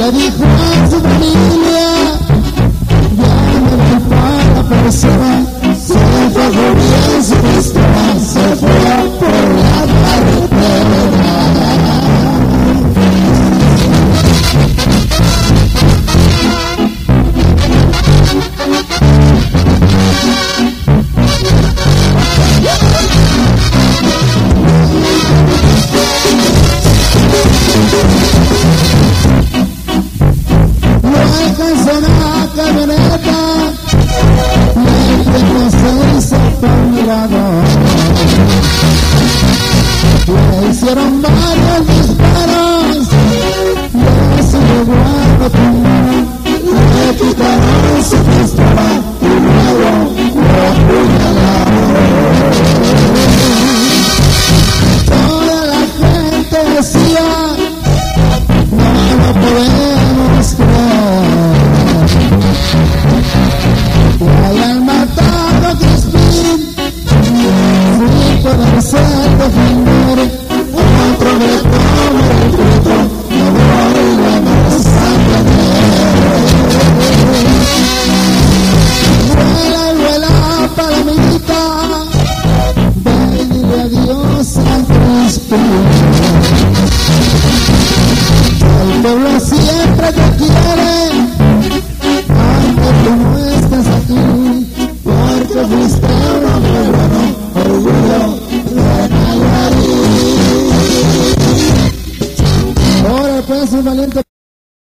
le dijo a su familia, ya me voy para persona, se fue bien su pistola, se fue por la carretera. No alcanzó la camioneta, le hizo por mirador. Le hicieron varios disparos, le llevó a la primera, le quitaron su pistola y luego lo apuñalaron. Toda la gente decía, no lo podemos creer, que hayan matado a Crispín sin poderse defender. Otro grito me grito, no volvemos a tener. Vuela y vuela palomita, ven y dile adiós a Crispín. El pueblo siempre te quiere,